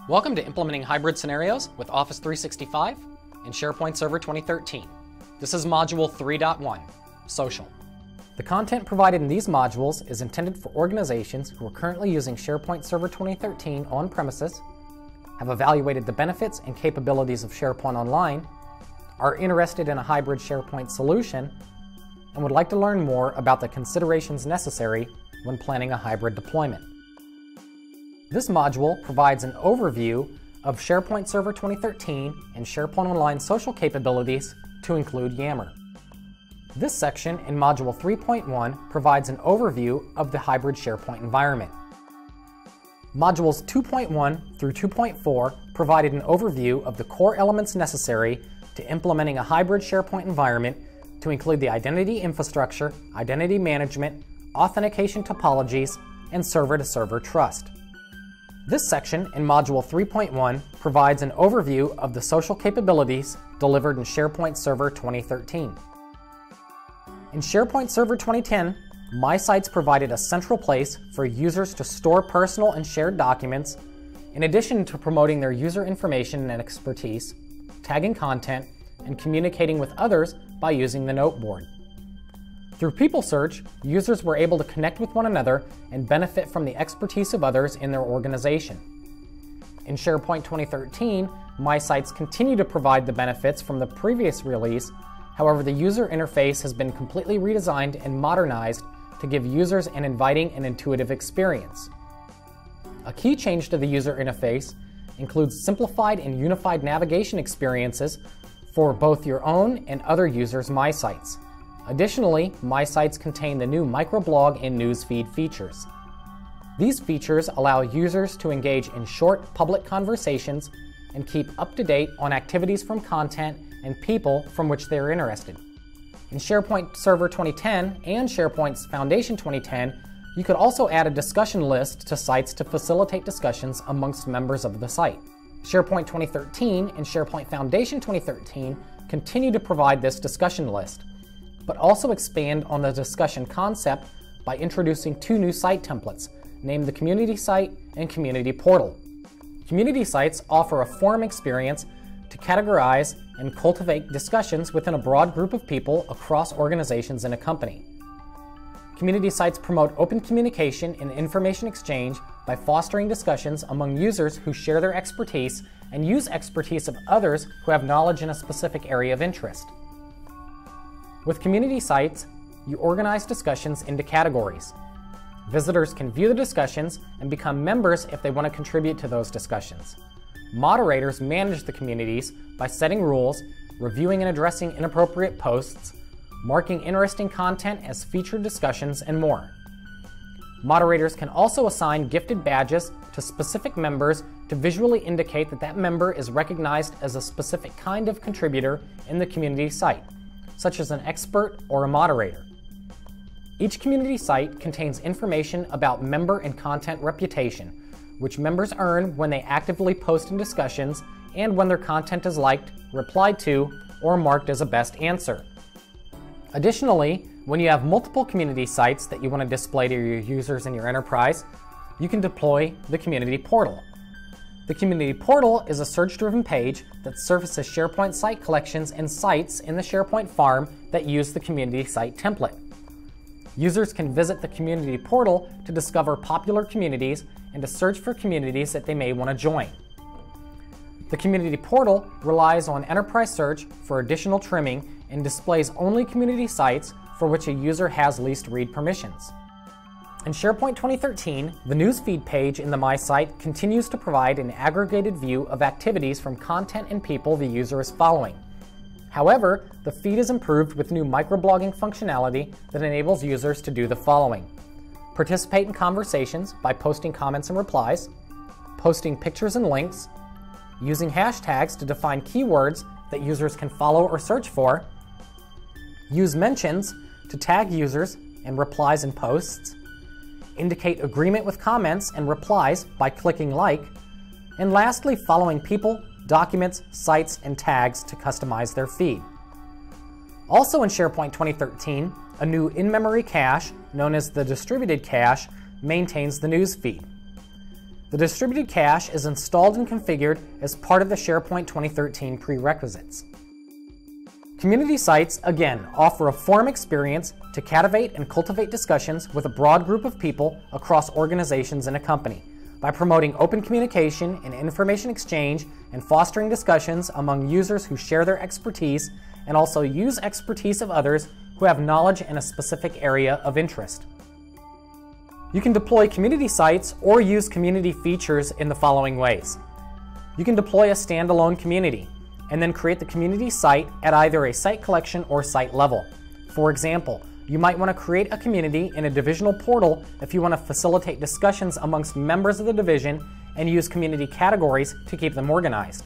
Welcome to Implementing Hybrid Scenarios with Office 365 and SharePoint Server 2013. This is Module 3.1, Social. The content provided in these modules is intended for organizations who are currently using SharePoint Server 2013 on-premises, have evaluated the benefits and capabilities of SharePoint Online, are interested in a hybrid SharePoint solution, and would like to learn more about the considerations necessary when planning a hybrid deployment. This module provides an overview of SharePoint Server 2013 and SharePoint Online social capabilities to include Yammer. This section in Module 3.1 provides an overview of the hybrid SharePoint environment. Modules 2.1 through 2.4 provided an overview of the core elements necessary to implementing a hybrid SharePoint environment to include the identity infrastructure, identity management, authentication topologies, and server-to-server trust. This section in Module 3.1 provides an overview of the social capabilities delivered in SharePoint Server 2013. In SharePoint Server 2010, My Sites provided a central place for users to store personal and shared documents, in addition to promoting their user information and expertise, tagging content, and communicating with others by using the noteboard. Through People Search, users were able to connect with one another and benefit from the expertise of others in their organization. In SharePoint 2013, My Sites continue to provide the benefits from the previous release. However, the user interface has been completely redesigned and modernized to give users an inviting and intuitive experience. A key change to the user interface includes simplified and unified navigation experiences for both your own and other users' My Sites. Additionally, My Sites contain the new microblog and newsfeed features. These features allow users to engage in short public conversations and keep up to date on activities from content and people from which they are interested. In SharePoint Server 2010 and SharePoint Foundation 2010, you could also add a discussion list to sites to facilitate discussions amongst members of the site. SharePoint 2013 and SharePoint Foundation 2013 continue to provide this discussion list, but also expand on the discussion concept by introducing two new site templates, named the Community Site and Community Portal. Community sites offer a forum experience to categorize and cultivate discussions within a broad group of people across organizations in a company. Community sites promote open communication and information exchange by fostering discussions among users who share their expertise and use expertise of others who have knowledge in a specific area of interest. With community sites, you organize discussions into categories. Visitors can view the discussions and become members if they want to contribute to those discussions. Moderators manage the communities by setting rules, reviewing and addressing inappropriate posts, marking interesting content as featured discussions, and more. Moderators can also assign gifted badges to specific members to visually indicate that that member is recognized as a specific kind of contributor in the community site, such as an expert or a moderator. Each community site contains information about member and content reputation, which members earn when they actively post in discussions and when their content is liked, replied to, or marked as a best answer. Additionally, when you have multiple community sites that you want to display to your users in your enterprise, you can deploy the Community Portal. The Community Portal is a search-driven page that surfaces SharePoint site collections and sites in the SharePoint farm that use the community site template. Users can visit the Community Portal to discover popular communities and to search for communities that they may want to join. The Community Portal relies on enterprise search for additional trimming and displays only community sites for which a user has least read permissions. In SharePoint 2013, the newsfeed page in the My Site continues to provide an aggregated view of activities from content and people the user is following. However, the feed is improved with new microblogging functionality that enables users to do the following: participate in conversations by posting comments and replies, posting pictures and links, using hashtags to define keywords that users can follow or search for, use mentions to tag users and replies and posts, indicate agreement with comments and replies by clicking like, and lastly, following people, documents, sites, and tags to customize their feed. Also in SharePoint 2013, a new in-memory cache, known as the distributed cache, maintains the news feed. The distributed cache is installed and configured as part of the SharePoint 2013 prerequisites. Community sites, again, offer a forum experience to captivate and cultivate discussions with a broad group of people across organizations in a company by promoting open communication and information exchange and fostering discussions among users who share their expertise and also use expertise of others who have knowledge in a specific area of interest. You can deploy community sites or use community features in the following ways. You can deploy a standalone community and then create the community site at either a site collection or site level. For example, you might want to create a community in a divisional portal if you want to facilitate discussions amongst members of the division and use community categories to keep them organized.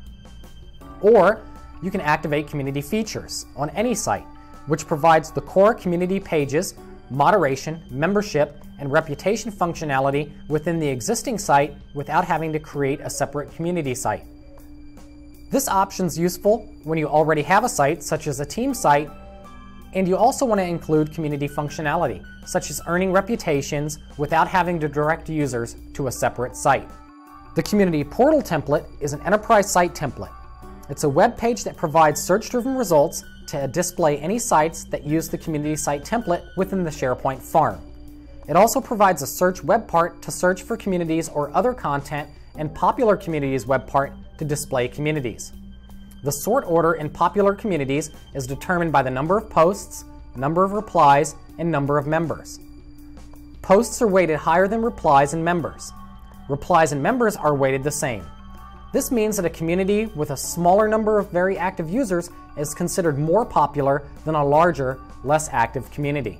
Or you can activate community features on any site, which provides the core community pages, moderation, membership, and reputation functionality within the existing site without having to create a separate community site. This option is useful when you already have a site, such as a team site, and you also want to include community functionality, such as earning reputations without having to direct users to a separate site. The community portal template is an enterprise site template. It's a web page that provides search-driven results to display any sites that use the community site template within the SharePoint farm. It also provides a search web part to search for communities or other content and popular communities web part to display communities. The sort order in popular communities is determined by the number of posts, number of replies, and number of members. Posts are weighted higher than replies and members. Replies and members are weighted the same. This means that a community with a smaller number of very active users is considered more popular than a larger, less active community.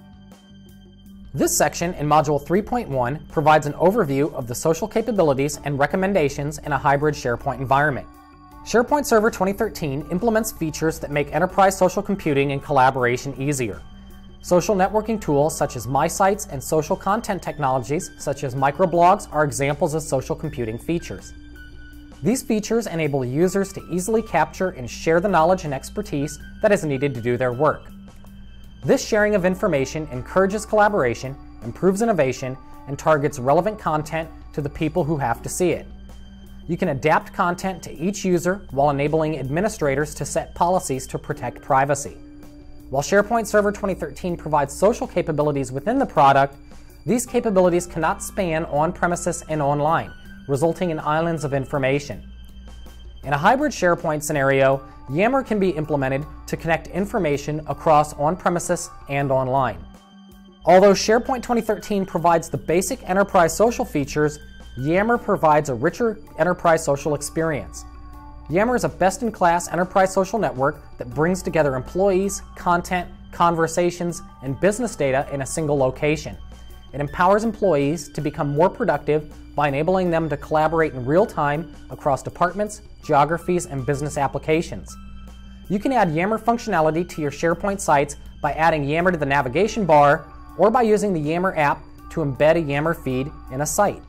This section in Module 3.1 provides an overview of the social capabilities and recommendations in a hybrid SharePoint environment. SharePoint Server 2013 implements features that make enterprise social computing and collaboration easier. Social networking tools such as MySites and social content technologies such as microblogs are examples of social computing features. These features enable users to easily capture and share the knowledge and expertise that is needed to do their work. This sharing of information encourages collaboration, improves innovation, and targets relevant content to the people who have to see it. You can adapt content to each user while enabling administrators to set policies to protect privacy. While SharePoint Server 2013 provides social capabilities within the product, these capabilities cannot span on-premises and online, resulting in islands of information. In a hybrid SharePoint scenario, Yammer can be implemented to connect information across on-premises and online. Although SharePoint 2013 provides the basic enterprise social features, Yammer provides a richer enterprise social experience. Yammer is a best-in-class enterprise social network that brings together employees, content, conversations, and business data in a single location. It empowers employees to become more productive by enabling them to collaborate in real time across departments, geographies, and business applications. You can add Yammer functionality to your SharePoint sites by adding Yammer to the navigation bar or by using the Yammer app to embed a Yammer feed in a site.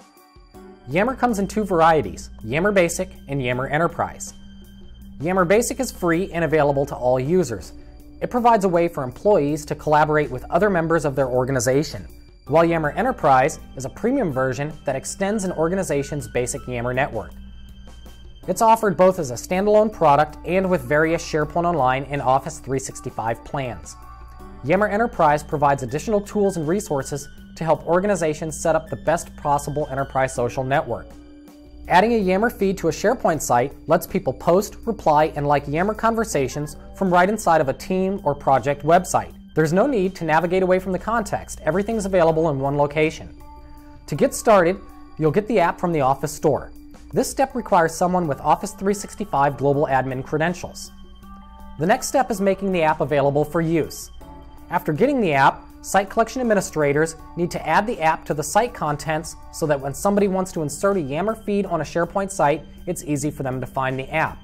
Yammer comes in two varieties, Yammer Basic and Yammer Enterprise. Yammer Basic is free and available to all users. It provides a way for employees to collaborate with other members of their organization, while Yammer Enterprise is a premium version that extends an organization's basic Yammer network. It's offered both as a standalone product and with various SharePoint Online and Office 365 plans. Yammer Enterprise provides additional tools and resources to help organizations set up the best possible enterprise social network. Adding a Yammer feed to a SharePoint site lets people post, reply, and like Yammer conversations from right inside of a team or project website. There's no need to navigate away from the context. Everything's available in one location. To get started, you'll get the app from the Office Store. This step requires someone with Office 365 Global Admin credentials. The next step is making the app available for use. After getting the app, site collection administrators need to add the app to the site contents so that when somebody wants to insert a Yammer feed on a SharePoint site, it's easy for them to find the app.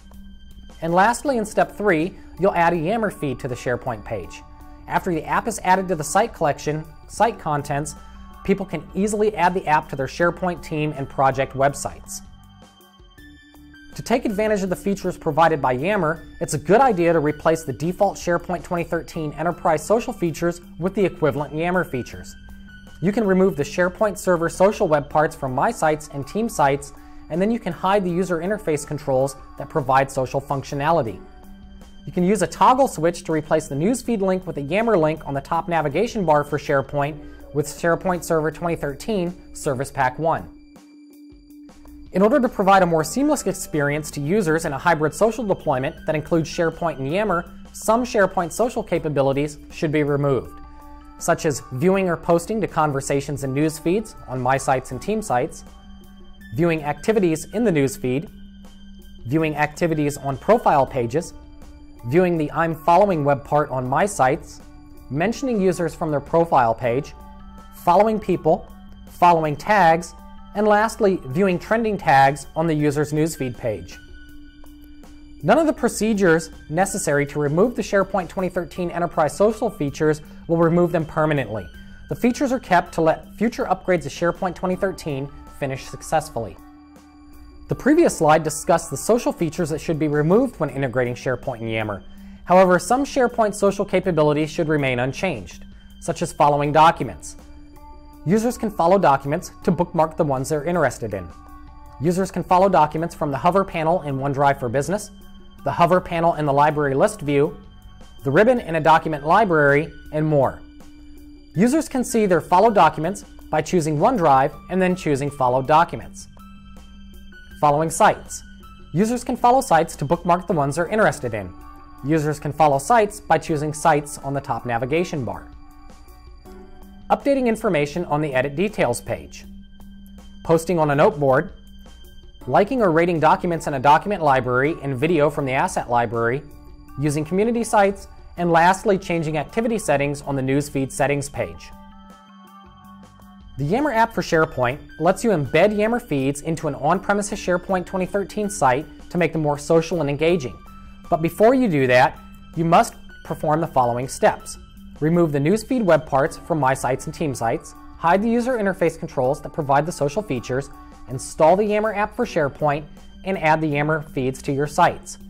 And lastly, in step 3, you'll add a Yammer feed to the SharePoint page. After the app is added to the site collection, site contents, people can easily add the app to their SharePoint team and project websites. To take advantage of the features provided by Yammer, it's a good idea to replace the default SharePoint 2013 Enterprise Social features with the equivalent Yammer features. You can remove the SharePoint server social web parts from My Sites and Team Sites, and then you can hide the user interface controls that provide social functionality. You can use a toggle switch to replace the newsfeed link with a Yammer link on the top navigation bar for SharePoint with SharePoint Server 2013 Service Pack 1. In order to provide a more seamless experience to users in a hybrid social deployment that includes SharePoint and Yammer, some SharePoint social capabilities should be removed, such as viewing or posting to conversations and news feeds on My Sites and Team Sites, viewing activities in the news feed, viewing activities on profile pages, viewing the I'm Following web part on My Sites, mentioning users from their profile page, following people, following tags, and lastly, viewing trending tags on the user's newsfeed page. None of the procedures necessary to remove the SharePoint 2013 Enterprise Social features will remove them permanently. The features are kept to let future upgrades to SharePoint 2013 finish successfully. The previous slide discussed the social features that should be removed when integrating SharePoint and Yammer. However, some SharePoint social capabilities should remain unchanged, such as following documents. Users can follow documents to bookmark the ones they're interested in. Users can follow documents from the Hover panel in OneDrive for Business, the Hover panel in the Library List view, the ribbon in a document library, and more. Users can see their Follow Documents by choosing OneDrive and then choosing Follow Documents. Following sites. Users can follow sites to bookmark the ones they're interested in. Users can follow sites by choosing Sites on the top navigation bar. Updating information on the Edit Details page. Posting on a noteboard. Liking or rating documents in a document library and video from the asset library. Using community sites. And lastly, changing activity settings on the newsfeed settings page. The Yammer app for SharePoint lets you embed Yammer feeds into an on-premises SharePoint 2013 site to make them more social and engaging. But before you do that, you must perform the following steps. Remove the newsfeed web parts from My Sites and Team Sites, hide the user interface controls that provide the social features, install the Yammer app for SharePoint, and add the Yammer feeds to your sites.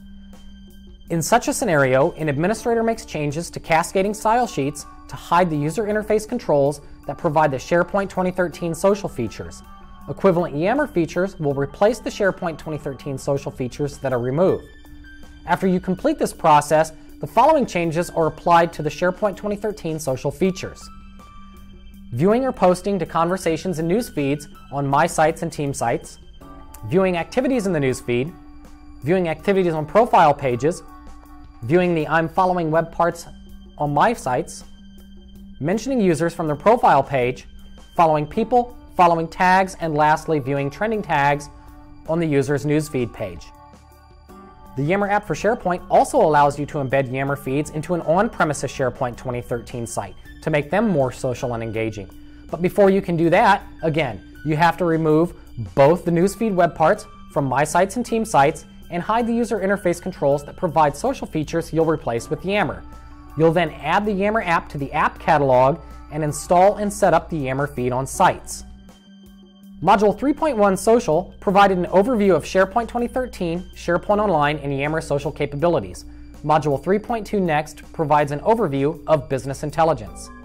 In such a scenario, an administrator makes changes to cascading style sheets to hide the user interface controls that provide the SharePoint 2013 social features. Equivalent Yammer features will replace the SharePoint 2013 social features that are removed. After you complete this process, the following changes are applied to the SharePoint 2013 social features. Viewing or posting to conversations and news feeds on My Sites and Team Sites, viewing activities in the news feed, viewing activities on profile pages, viewing the I'm Following web parts on My Sites, mentioning users from their profile page, following people, following tags, and lastly, viewing trending tags on the user's newsfeed page. The Yammer app for SharePoint also allows you to embed Yammer feeds into an on-premises SharePoint 2013 site to make them more social and engaging. But before you can do that, again, you have to remove both the newsfeed web parts from My Sites and Team Sites and hide the user interface controls that provide social features you'll replace with Yammer. You'll then add the Yammer app to the app catalog and install and set up the Yammer feed on sites. Module 3.1 Social provided an overview of SharePoint 2013, SharePoint Online, and Yammer social capabilities. Module 3.2 Next provides an overview of Business Intelligence.